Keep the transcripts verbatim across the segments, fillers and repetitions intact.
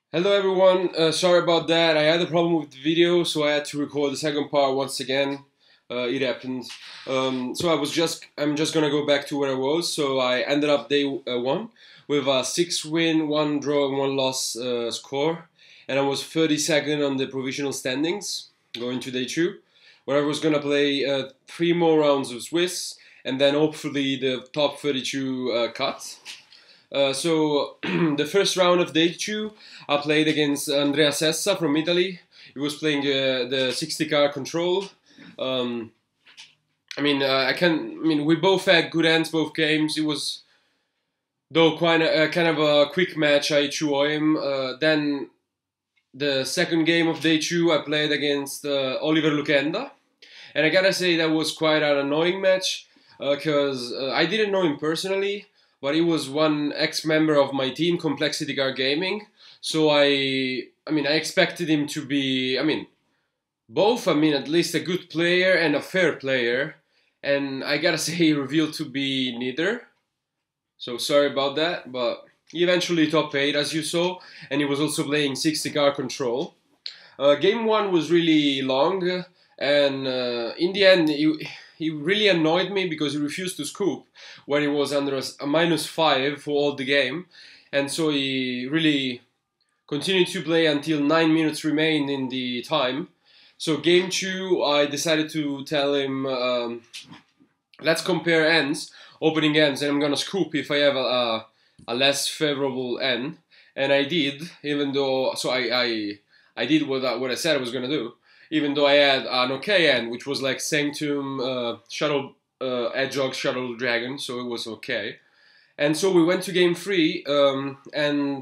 Hello everyone, uh, sorry about that. I had a problem with the video, so I had to record the second part once again. Uh, it happened. Um, so I was just, I'm just gonna go back to where I was. So I ended up day uh, one with a six win, one draw, and one loss uh, score, and I was thirty-second on the provisional standings going to day two, where I was gonna play uh, three more rounds of Swiss, and then hopefully the top thirty-two uh, cut. Uh, so the first round of day two, I played against Andrea Sessa from Italy. He was playing uh, the sixty car control. Um, I mean, uh, I can. I mean, we both had good ends both games. It was though quite a, uh, kind of a quick match. I drew him. Uh, then the second game of day two, I played against uh, Oliver Lucenda, and I gotta say that was quite an annoying match because uh, uh, I didn't know him personally, but he was one ex-member of my team, Complexity Car Gaming. So I, I mean, I expected him to be, I mean, both, I mean, at least a good player and a fair player. And I gotta say, he revealed to be neither. So sorry about that, but he eventually top eight, as you saw, and he was also playing sixty car control. Uh, game one was really long, and uh, in the end, he, he really annoyed me because he refused to scoop when he was under a, a minus five for all the game, and so he really continued to play until nine minutes remained in the time. So game two, I decided to tell him, um, let's compare ends, opening ends, and I'm gonna scoop if I have a, a, a less favorable end, and I did, even though, so I, I I did what I, what I said I was gonna do, even though I had an okay end, which was like Sanctum, uh, Shuttle, uh, Hedgehog, Shuttle Dragon, so it was okay. And so we went to game three, um, and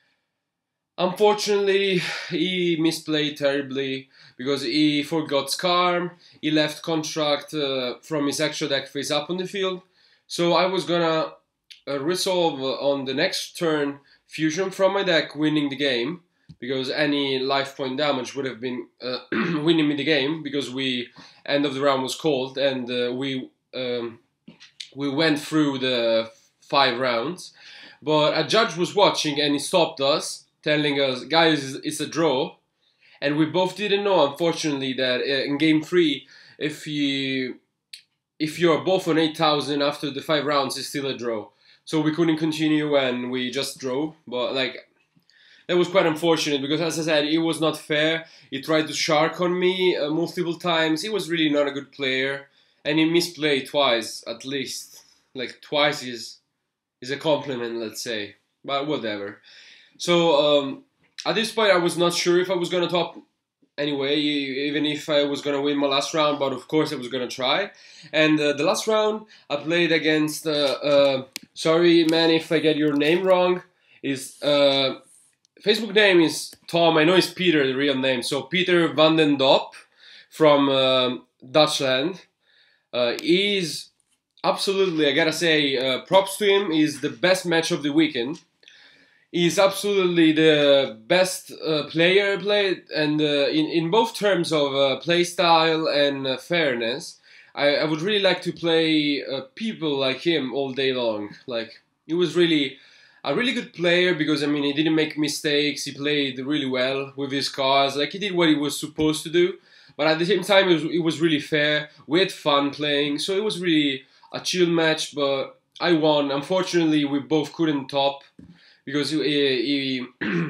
unfortunately he misplayed terribly because he forgot Scarm, he left Contract uh, from his extra deck face up on the field. So I was gonna uh, resolve uh, on the next turn Fusion from my deck, winning the game, because any life point damage would have been uh, winning me the game, because we end of the round was called, and uh, we um, we went through the five rounds. But a judge was watching and he stopped us, telling us, guys, it's a draw. And we both didn't know, unfortunately, that uh, in game three, if you if you're both on eight thousand after the five rounds, it's still a draw. So we couldn't continue and we just drew. But like, that was quite unfortunate because, as I said, it was not fair. He tried to shark on me uh, multiple times. He was really not a good player, and he misplayed twice at least. Like twice is is a compliment, let's say. But whatever. So um, at this point, I was not sure if I was gonna top anyway, even if I was gonna win my last round. But of course, I was gonna try. And uh, the last round, I played against. Uh, uh, sorry, man, if I get your name wrong. Is uh, Facebook name is Tom. I know it's Peter, the real name. So Peter van den Dop from uh, Dutchland. Uh, he's absolutely, I gotta say, uh, props to him. He's the best match of the weekend. He's absolutely the best uh, player played, and uh, in in both terms of uh, play style and uh, fairness. I, I would really like to play uh, people like him all day long. Like, he was really a really good player because, I mean, he didn't make mistakes. He played really well with his cards. Like, he did what he was supposed to do. But at the same time, it was, it was really fair. We had fun playing. So it was really a chill match, but I won. Unfortunately, we both couldn't top because he, he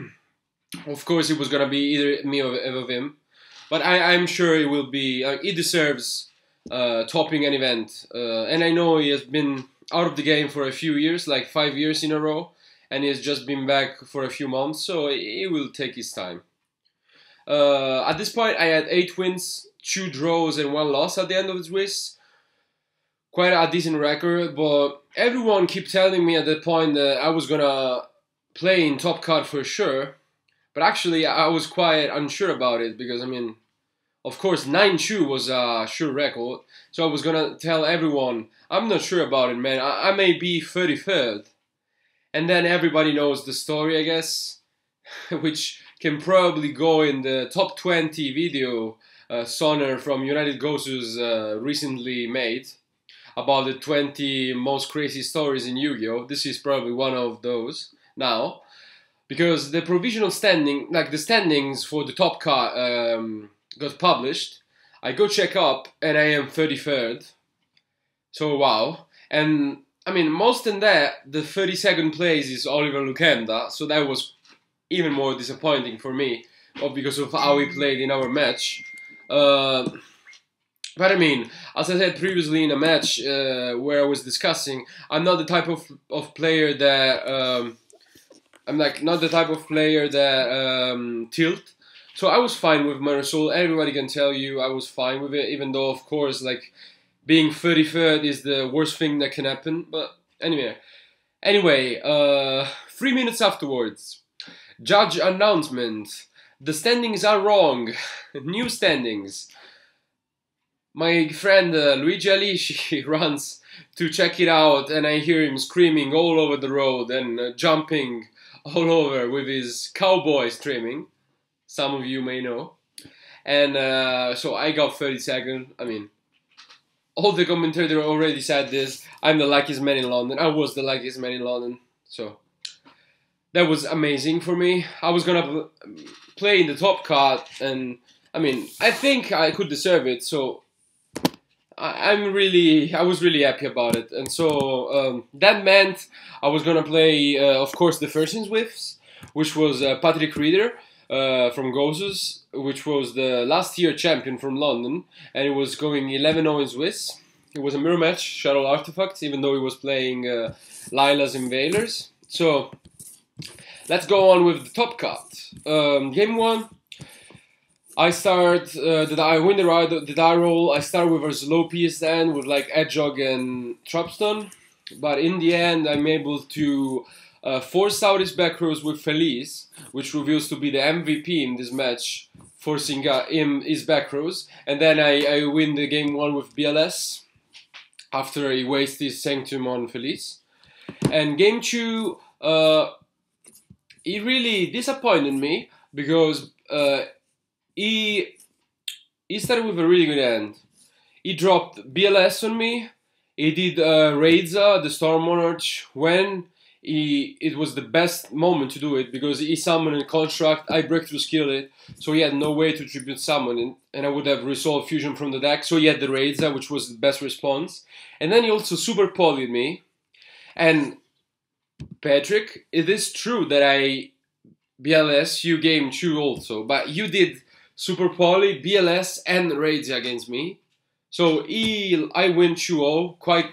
of course, it was going to be either me or, or him. But I, I'm sure it will be, uh, he deserves uh, topping an event. Uh, and I know he has been out of the game for a few years, like five years in a row. And he has just been back for a few months, so he will take his time. Uh, at this point, I had eight wins, two draws, and one loss at the end of the Swiss. Quite a decent record, but everyone kept telling me at that point that I was gonna play in top cut for sure. But actually, I was quite unsure about it because, I mean, of course, nine two was a sure record. So I was gonna tell everyone, I'm not sure about it, man. I, I may be thirty-third. And then everybody knows the story, I guess, which can probably go in the top twenty video uh, Sonner from United Gosus uh, recently made about the twenty most crazy stories in Yu-Gi-Oh! This is probably one of those now. because the provisional standing, like the standings for the top car, um, got published. I go check up, and I am thirty-third. So wow, and I mean, most than that, the thirty-second place is Oliver Lucenda, so that was even more disappointing for me, because of how he played in our match. Uh, but I mean, as I said previously in a match uh, where I was discussing, I'm not the type of, of player that, um, I'm like not the type of player that um, tilt. So I was fine with my result. Everybody can tell you I was fine with it, even though, of course, like, being thirty-third is the worst thing that can happen. But anyway, anyway, uh, three minutes afterwards, judge announcement. The standings are wrong. New standings. My friend uh, Luigi Alici runs to check it out, and I hear him screaming all over the road and uh, jumping all over with his cowboy streaming. Some of you may know. And uh, so I got thirty-second. I mean, all the commentators already said this. I'm the luckiest man in London. I was the luckiest man in London. So that was amazing for me. I was gonna play in the top card, and I mean, I think I could deserve it. So I, I'm really, I was really happy about it. And so um, that meant I was gonna play, uh, of course, the first in Swifts, which was uh, Patrick Reeder uh, from Gozes, which was the last year champion from London, and it was going eleven oh in Swiss. It was a mirror match, Shuttle Artifacts, even though he was playing uh, Lilas and Valers. So let's go on with the top card. Um, game one, I start, uh, the, I win the, ride, the die roll. I start with a slow P S N with like Hedgehog and Trapstone, but in the end I'm able to uh, force out his back rows with Felice, which reveals to be the M V P in this match, forcing uh, him his back rows, and then I, I win the game one with B L S after he wastes his Sanctum on Felice. And game two, uh, he really disappointed me because uh, he he started with a really good end. He dropped B L S on me. He did uh, Reza, the Storm Monarch, when he it was the best moment to do it because he summoned a construct. I breakthrough skilled it, so he had no way to tribute summon it, and I would have resolved fusion from the deck. So he had the Reza, which was the best response. And then he also super polyed me. And Patrick, it is true that I B L S you game two also, but you did super poly, B L S, and Reza against me. So he, I win two oh quite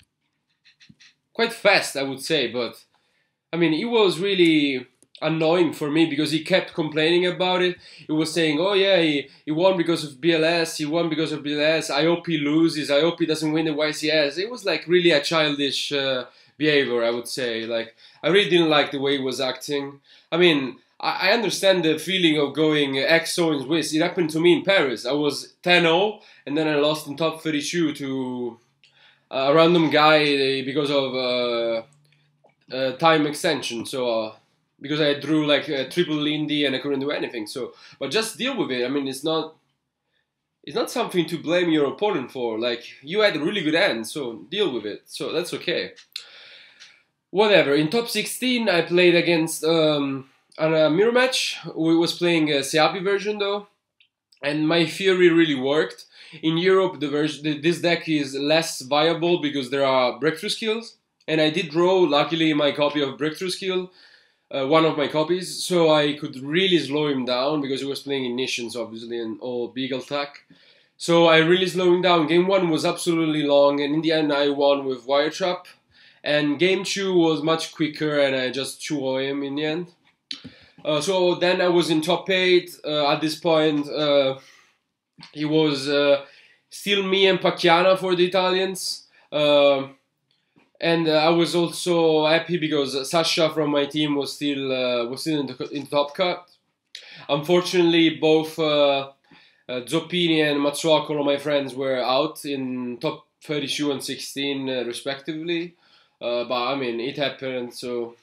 quite fast, I would say. But I mean, it was really annoying for me because he kept complaining about it. He was saying, oh yeah, he, he won because of B L S, he won because of B L S, I hope he loses, I hope he doesn't win the Y C S. It was like really a childish uh, behavior, I would say. Like, I really didn't like the way he was acting. I mean, I, I understand the feeling of going X O in Swiss. It happened to me in Paris. I was ten oh, and then I lost in top thirty-two to a random guy because of uh, uh, time extension. So, uh, because I drew like a triple Lindy and I couldn't do anything. So, but just deal with it. I mean, it's not, it's not something to blame your opponent for. Like, you had a really good hand, so deal with it. So that's okay. Whatever. In top sixteen, I played against um, a mirror match. We was playing a Seapi version though, and my theory really worked. In Europe, the version, this deck is less viable because there are breakthrough skills, and I did draw, luckily, my copy of breakthrough skill, uh, one of my copies, so I could really slow him down because he was playing Ignitions, obviously, and all Beagle attack. So I really slowed him down. Game one was absolutely long, and in the end, I won with Wire Trap. And game two was much quicker, and I just two oh him in the end. Uh, so then I was in top eight. Uh, at this point, uh, it was uh, still me and Pacchiana for the Italians. Uh, and uh, I was also happy because Sasha from my team was still uh, was still in the in top cut. Unfortunately, both uh, uh, Zoppini and Matsuokolo, my friends, were out in top thirty-two and sixteen uh, respectively. Uh, but I mean, it happened, so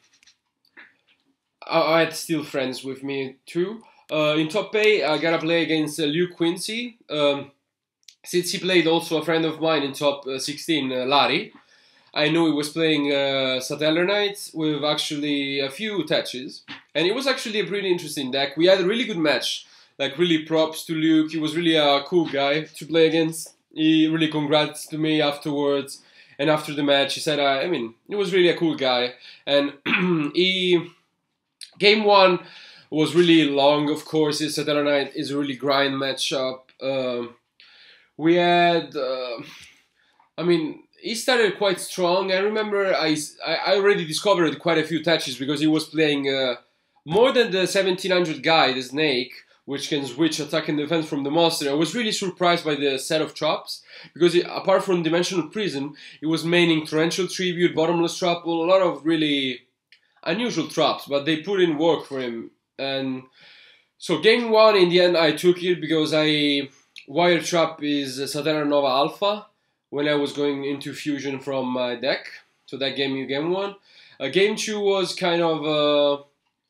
I, I had still friends with me too. Uh, in top eight, I gotta play against uh, Liu Quincy. Um, since he played also a friend of mine in top uh, sixteen, uh, Larry. I knew he was playing uh, Satellite with actually a few touches, and it was actually a pretty interesting deck. We had a really good match, like really props to Luke. He was really a cool guy to play against. He really congrats to me afterwards, and after the match he said, uh, I mean, he was really a cool guy, and he game one was really long. Of course, his Satellite is a really grind matchup. Um, we had, uh, I mean. He started quite strong. I remember I, I already discovered quite a few touches because he was playing uh, more than the seventeen hundred guy, the Snake, which can switch attack and defense from the monster. I was really surprised by the set of traps because it, apart from Dimensional Prison, he was maining Torrential Tribute, Bottomless Trap, a lot of really unusual traps, but they put in work for him. And so game one, in the end, I took it because I Wire Trap is Satellite Nova Alpha. When I was going into fusion from my deck. So that gave me game one. Uh, game two was kind of uh,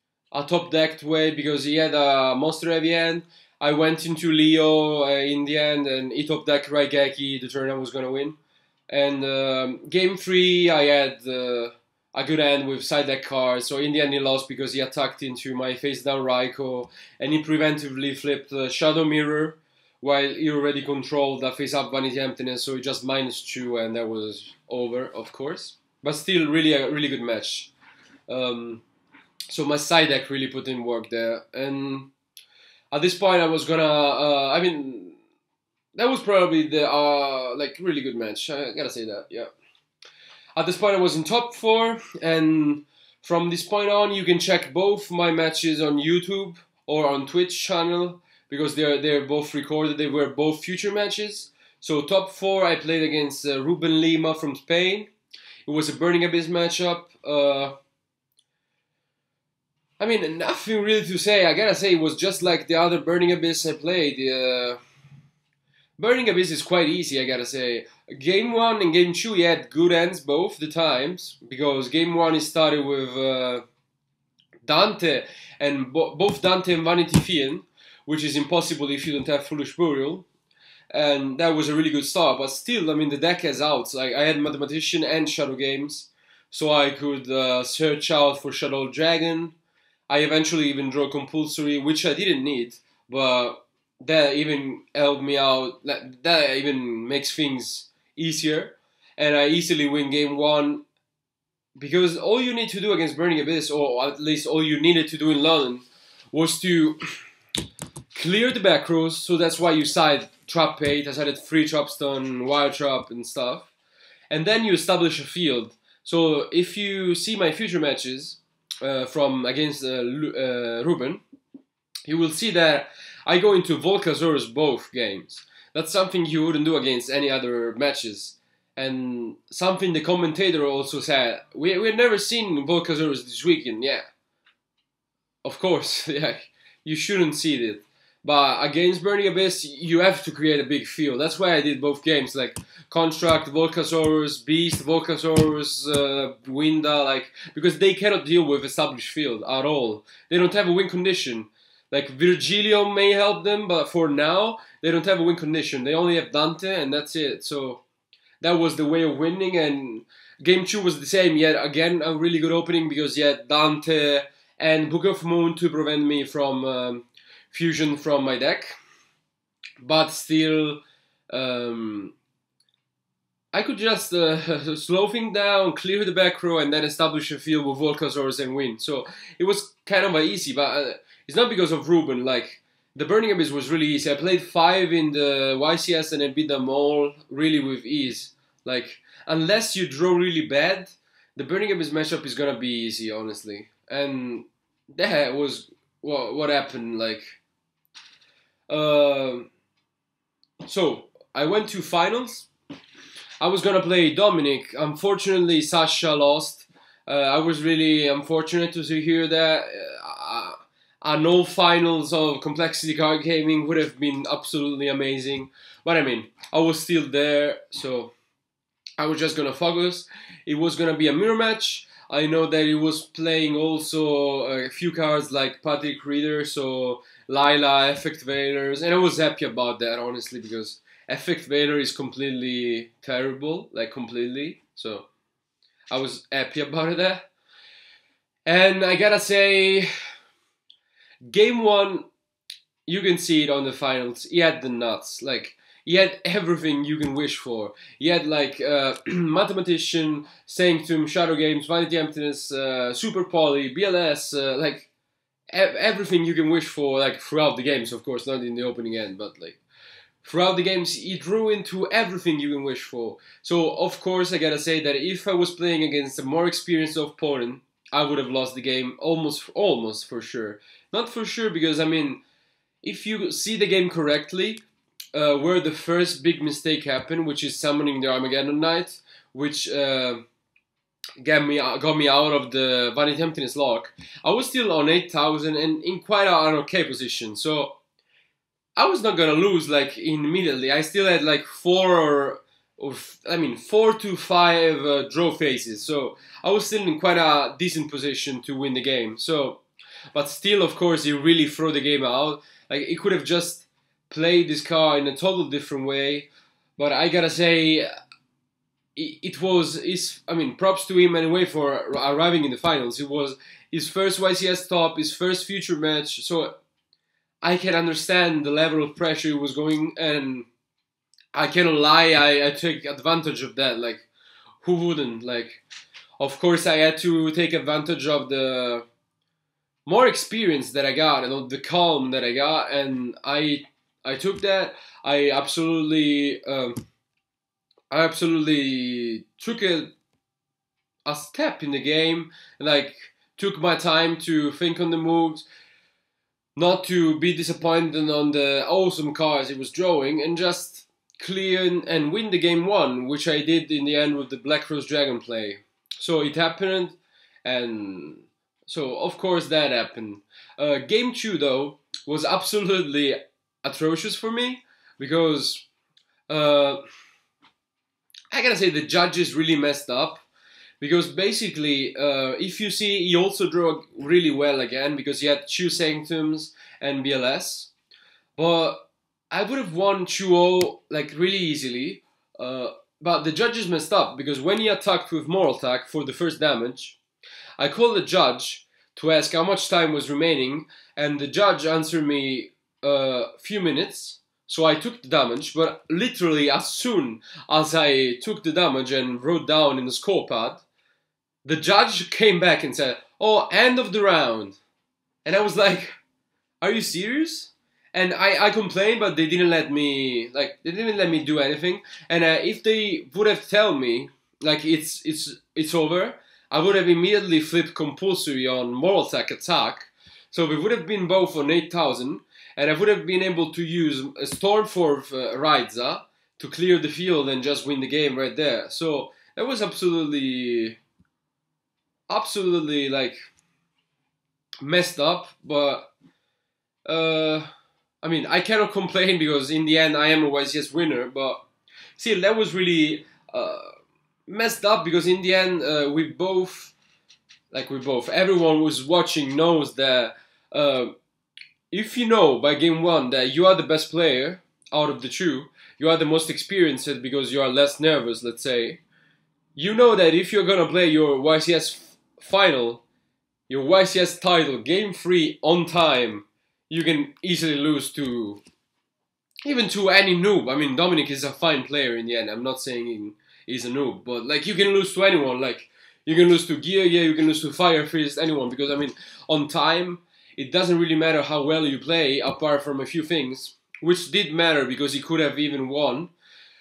a top decked way because he had a monster heavy hand. I went into Leo uh, in the end and he top decked Raigeki the turn I was going to win. And um, game three I had uh, a good hand with side deck cards. So in the end he lost because he attacked into my face down Raiko and he preventively flipped uh, Shadow Mirror. While he already controlled the face-up Vanity Emptiness, so he just minus two, and that was over, of course. But still, really a really good match. Um, so my side deck really put in work there, and at this point I was gonna. Uh, I mean, that was probably the uh, like really good match. I gotta say that, yeah. At this point I was in top four, and from this point on you can check both my matches on YouTube or on Twitch channel. Because they're they're both recorded, they were both future matches. So top four, I played against uh, Ruben Lima from Spain. It was a Burning Abyss matchup. Uh, I mean, nothing really to say. I gotta say, it was just like the other Burning Abyss I played. Uh, Burning Abyss is quite easy, I gotta say. Game one and game two, he had good ends both the times. Because game one, he started with uh, Dante, and bo both Dante and Vanity Fiend, which is impossible if you don't have Foolish Burial. And that was a really good start. But still, I mean, the deck has outs. Like, I had Mathematician and Shadow Games. So I could uh, search out for Shadow Dragon. I eventually even drew Compulsory, which I didn't need. But that even helped me out. That even makes things easier. And I easily win game one. Because all you need to do against Burning Abyss, or at least all you needed to do in London, was to clear the back rows, so that's why you side trap eight. I sided three traps done, wire trap and stuff. And then you establish a field. So if you see my future matches uh, from against uh, uh, Ruben, you will see that I go into Volcasaurus both games. That's something you wouldn't do against any other matches. And something the commentator also said, we, we've never seen Volcasaurus this weekend, yeah. Of course, yeah, you shouldn't see it. But against Burning Abyss, you have to create a big field. That's why I did both games, like Construct, Volcasaurus, Beast, Volcasaurus, uh, Winda, like, because they cannot deal with established field at all. They don't have a win condition. Like, Virgilio may help them, but for now, they don't have a win condition. They only have Dante, and that's it. So that was the way of winning, and game two was the same. Yet again, a really good opening, because you had Dante and Book of Moon to prevent me from Um, fusion from my deck, but still um, I could just uh, slow things down, clear the back row, and then establish a field with Volcasaurus and win. So it was kind of easy, but uh, it's not because of Ruben. Like, the Burning Abyss was really easy. I played five in the Y C S and I beat them all really with ease. Like, unless you draw really bad, the Burning Abyss matchup is gonna be easy, honestly. And that was what, what happened, like. Uh, so, I went to finals. I was gonna play Dominic. Unfortunately, Sasha lost. Uh, I was really unfortunate to hear that. Uh, a no finals of Complexity Card Gaming would have been absolutely amazing. But I mean, I was still there, so I was just gonna focus. It was gonna be a mirror match. I know that he was playing also a few cards like Patrick Reader, so Lila, Effect Veilers, and I was happy about that, honestly, because Effect Veiler is completely terrible, like completely, so I was happy about that. And I gotta say, game one, you can see it on the finals. He had the nuts. Like, he had everything you can wish for. He had, like, uh, Mathematician, Sanctum, Shadow Games, Vanity Emptiness, uh, Super Poly, B L S, uh, like, e everything you can wish for, like, throughout the games, of course, not in the opening end, but, like, throughout the games, he drew into everything you can wish for. So, of course, I gotta say that if I was playing against a more experienced opponent, I would have lost the game almost, almost for sure. Not for sure, because, I mean, if you see the game correctly, uh, where the first big mistake happened, which is summoning the Armageddon Knight, which uh, got me got me out of the Vanity Emptiness lock, I was still on eight thousand and in quite an okay position. So I was not gonna lose like immediately. I still had like four or, or I mean four to five uh, draw phases. So I was still in quite a decent position to win the game. So, but still, of course, he really threw the game out. Like, he could have just played this card in a total different way. But I gotta say, it was his, I mean, props to him anyway for arriving in the finals. It was his first Y C S top, his first future match. So I can understand the level of pressure he was going, and I cannot lie, I, I took advantage of that. Like, who wouldn't? Like, of course, I had to take advantage of the more experience that I got and the calm that I got, and I I took that. I absolutely um, I absolutely took a a step in the game, and like took my time to think on the moves, not to be disappointed on the awesome cards he was drawing, and just clear and win the game one, which I did in the end with the Black Rose Dragon play. So it happened, and so of course that happened. Uh, game two though was absolutely atrocious for me, because uh, I gotta say the judges really messed up. Because basically, uh, if you see, he also drew really well again, because he had two Sanctums and B L S. But I would have won two oh like really easily. Uh, but the judges messed up, because when he attacked with Moral Attack for the first damage, I called the judge to ask how much time was remaining, and the judge answered me a uh, few minutes. So I took the damage, but literally as soon as I took the damage and wrote down in the score pad, the judge came back and said, "Oh, end of the round." And I was like, "Are you serious?" And I, I complained, but they didn't let me, like, they didn't let me do anything. And uh, if they would have told me, like, it's it's it's over, I would have immediately flipped compulsory on Moral Attack attack. So we would have been both on eight thousand, and I would have been able to use a Stormforth uh, Raiza to clear the field and just win the game right there. So that was absolutely, absolutely, like, messed up, but, uh... I mean, I cannot complain, because in the end I am a Y C S winner, but still, that was really uh, messed up, because in the end uh, we both, like we both, everyone who's watching knows that uh, if you know by game one that you are the best player out of the two, you are the most experienced because you are less nervous, let's say, you know that if you're gonna play your Y C S final, your Y C S title, game three on time, you can easily lose to, even to any noob. I mean, Dominic is a fine player in the end. I'm not saying he's a noob, but like, you can lose to anyone. Like, you can lose to Gear, yeah, you can lose to Fire Fist, anyone. Because I mean, on time, it doesn't really matter how well you play, apart from a few things, which did matter because he could have even won.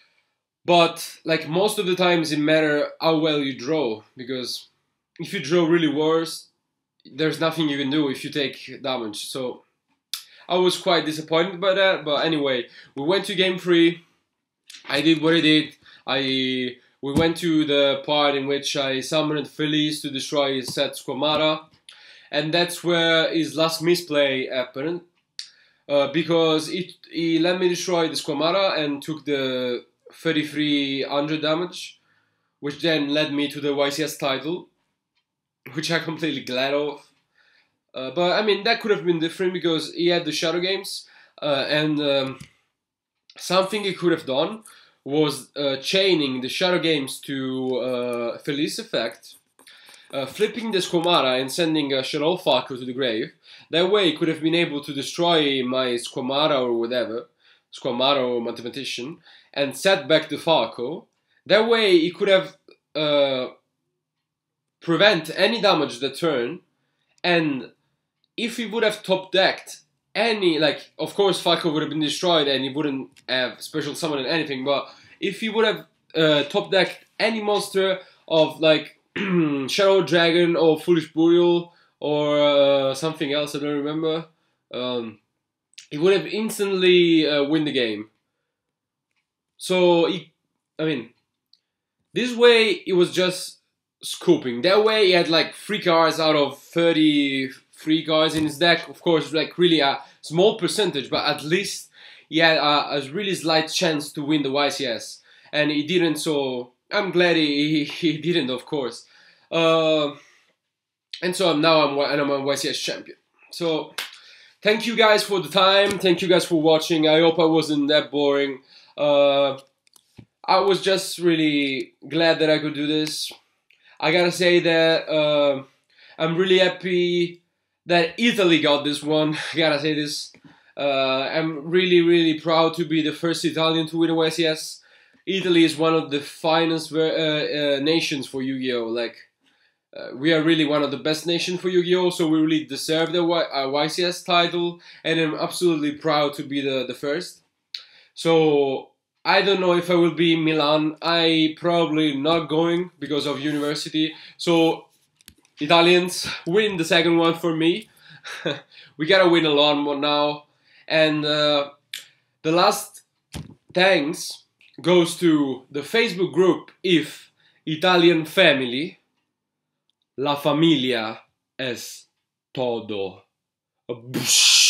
But like, most of the times it matters how well you draw, because if you draw really worse, there's nothing you can do if you take damage. So I was quite disappointed by that, but anyway, we went to game three. I did what I did. I we went to the part in which I summoned Felice to destroy his set Squamata, and that's where his last misplay happened, uh, because it he let me destroy the Squamata and took the thirty-three hundred damage, which then led me to the Y C S title, which I'm completely glad of. Uh, but I mean, that could have been different, because he had the Shadow Games, uh, and um, something he could have done was uh, chaining the Shadow Games to uh, Felice effect, uh, flipping the Squamata and sending a Shadow Falco to the grave. That way he could have been able to destroy my Squamata or whatever, Squamata or Mathematician, and set back the Falco. That way he could have uh, prevent any damage that turn, and if he would have top decked any, like, of course Falco would have been destroyed and he wouldn't have special summon and anything, but if he would have uh, top decked any monster of like Shadow Dragon or Foolish Burial or uh, something else, I don't remember, um, he would have instantly uh, win the game. So, he, I mean, this way it was just scooping. That way he had like three cards out of thirty-three cards in his deck. Of course, like really a small percentage, but at least he had a, a really slight chance to win the Y C S. And he didn't, so I'm glad he, he, he didn't, of course. Uh, and so now I'm, and I'm a Y C S champion. So thank you guys for the time. Thank you guys for watching. I hope I wasn't that boring. Uh, I was just really glad that I could do this. I gotta say that uh, I'm really happy that Italy got this one. I gotta say this. Uh, I'm really, really proud to be the first Italian to win a Y C S. Italy is one of the finest uh, uh, nations for Yu-Gi-Oh! Like, uh, we are really one of the best nations for Yu-Gi-Oh! So we really deserve the y uh, Y C S title, and I'm absolutely proud to be the, the first. So I don't know if I will be in Milan. I probably not going because of university. So Italians, win the second one for me. We gotta win a lot more now. And uh, the last thanks goes to the Facebook group If Italian Family. La familia es todo.